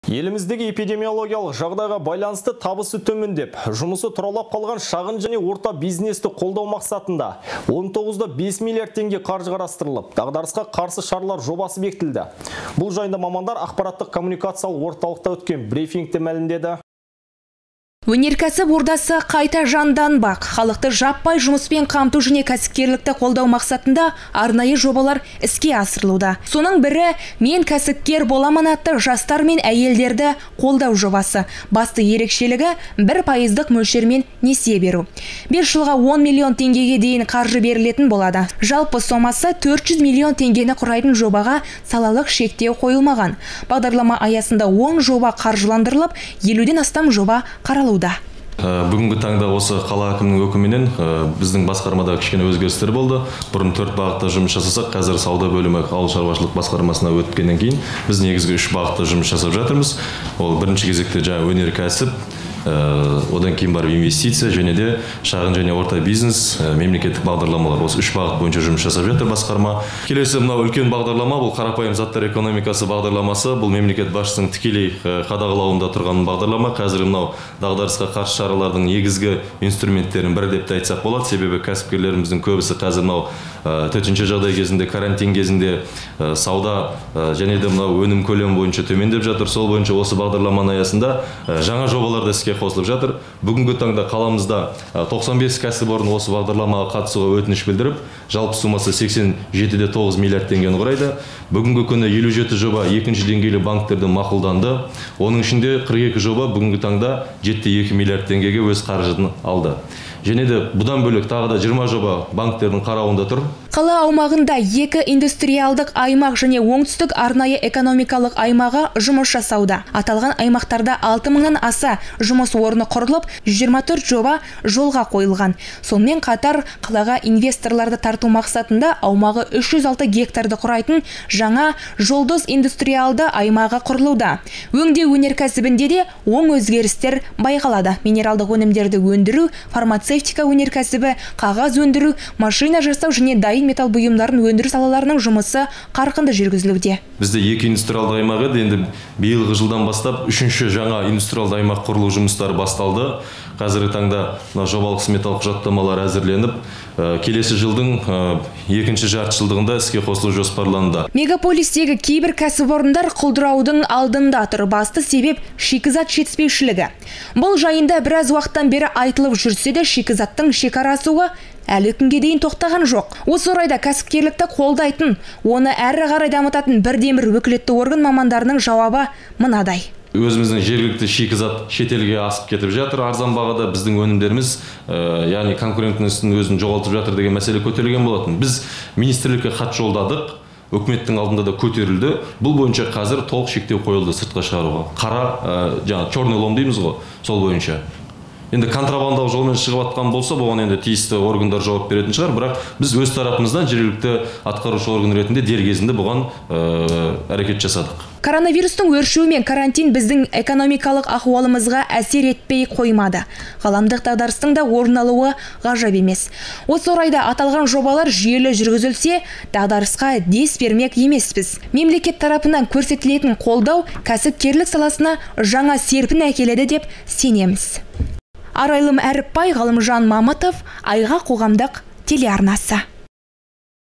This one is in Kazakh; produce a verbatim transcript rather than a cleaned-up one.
Еліміздегі эпидемиологиялық жағдайға байланысты табысы төмендеп, жұмысы тұралап қалған шағын және орта бизнесті қолдау мақсатында он тоғыз да бес миллиард теңге қаржы қарастырылып, дағдарысқа қарсы шаралар жобасы бекітілді. Бұл жайында мамандар ақпараттық коммуникациялық орталықта өткен брифингте мәлімдеді. Өнеркәсіп ордасы қайта жанданбақ. Халықты жаппай жұмыспен қамту және кәсіпкерлікті қолдау мақсатында арнайы жобалар іске асырылуда. Соның бірі «Мен кәсіпкер боламын» атты жастар мен әйелдерді қолдау жобасы. Басты ерекшелігі бір пайыздық мөлшермен несие беру. бес жылға он миллион теңгеге дейін қаржы берілетін болады. Жалпы сомасы төрт жүз миллион теңгені құрайтын жобаға салалық шектеу қойылмаған. Бағдарлама аясында он жоба қаржыландырылып, елуден астам жоба қаралуда. Бүгінгі таңда осы қала әкімінің өкімімен біздің басқармада кішкене өзгерістер болды. Бұрын төрт бағытта жұмыс жасасақ, қазір сауда бөлімі ауыл шаруашылық басқармасына өткеннен кейін біз негізгі үш бағытта жұмыс жасап жатырмыз. Ол бірінші кезекте жаңа өнеркәсіп, одан кейін бар инвестиция және де шағын және орта бизнес, мемлекеттік бағдарламалар. Осы үш бағыт бойынша жұмыс жасап жатыр басқарма. Келесі мынау үлкен бағдарлама, бұл қарапайым заттар экономикасы бағдарламасы. Бұл мемлекет басшысының тікелей қадағалауында тұрған бағдарлама. Қазір мынау дағдарысқа қарсы шаралардың негізгі инструменттерін бірі деп айтсақ болады. Себебі кәсіпкерлеріміздің көбісі қазір мынау төтенше жағдай кезінде, карантин кезінде сауда және де мынау өнім көлемі бойынша төмендеп жатыр. Сол бойынша осы бағдарламаның аясында жаңа жобалар да іске қосылып жатыр. Бүгінгі таңда қаламызда тоқсан бес кәсіпорын осы бағдарламаға қатысуға өтініш білдіріп, жалпы сомасы сексен жеті де тоғыз миллиард теңгені құрайды. Бүгінгі күні елу жеті жоба екінші деңгейлі банктерден мақұлданды. Оның ішінде қырық екі жоба бүгінгі таңда жеті де екі миллиард теңгеге өз қаржысын алды. Және де бұдан бөлек тағы да жиырма жоба банктердің қарауында тұр. Қала аумағында екі индустриалдық аймақ және оңтүстік арнайы экономикалық аймағы жұмыс жасауда. Аталған аймақтарда алты мыңнан аса жұмыс орны құрылып, жүз жиырма төрт жоба жолға қойылған. Сонымен қатар қалаға инвесторларды тарту мақсатында аумағы үш жүз алты гектарды құрайтын жаңа Жұлдыз индустриалды аймағы құрылуда. Өңдеу өнеркәсібінде де оң өзгерістер байқалады. Минералдық өнімдерді өндіру, фармацевтика өнеркәсібі, қағаз өндіру, машина жасау және дайын металл бұйымдарын өндіру салаларының жұмысы қарқынды жүргізілуде. Бізде екі индустриалды аймақ еді, енді биылғы жылдан бастап үшінші жаңа индустриалды аймақ құрылу жұмыстары басталды. Қазіргі таңда жобалық сметалық құжаттамалар әзірленіп, келесі жылдың екінші жартыжылдығында іске қосылу жоспарланды. Мегаполистегі кейбір кәсіпорындар құлдыраудың алдында тұр. Басты себеп шикізат жетіспеушілігі. Бұл жайында біраз уақыттан бері айтылып жүрсе де, шикізаттың шекарасуы әлі күнге дейін тоқтаған жоқ. Осы орайда кәсіпкерлікті қолдайтын, оны әрі қарай дамытатын бірден бір өкілетті орган мамандарының жауабы мынадай. Өзіміздің жергілікті шикізат шетелге асып кетіп жатыр, арзан бағада біздің өнімдеріміз, яғни конкуренттігін өзін жоғалтып жатыр деген мәселе көтерілген болатын. Біз министрлікке хат жолдадық, үкіметтің алдында да көтерілді. Бұл бойынша қазір толық шектеу қойылды сыртқа шығаруға. Қара, жаңа черный лом дейміз ғой, сол бойынша. Енді контрабандалық жолмен шығып атқан болса, бұған енді тиісті органдар жауап беретін шығар, бірақ біз өз тарапымыздан жергілікті атқарушы орган ретінде дер кезінде бұған әрекет жасадық. Коронавирустың өршуі мен карантин біздің экономикалық ахуалымызға әсер етпей қоймады. Ғаламдық дағдарыстың да орын алуы ғажап емес. Осы орайда аталған жобалар жүйелі жүргізілсе, дағдарысқа дес бермек емеспіз. Мемлекет тарапынан көрсетілетін қолдау кәсіпкерлік саласына жаңа серпін әкеледі деп сенеміз. Арайлым Әріпбай, Ғалымжан Мамытов, Айға қоғамдық телеарнасы.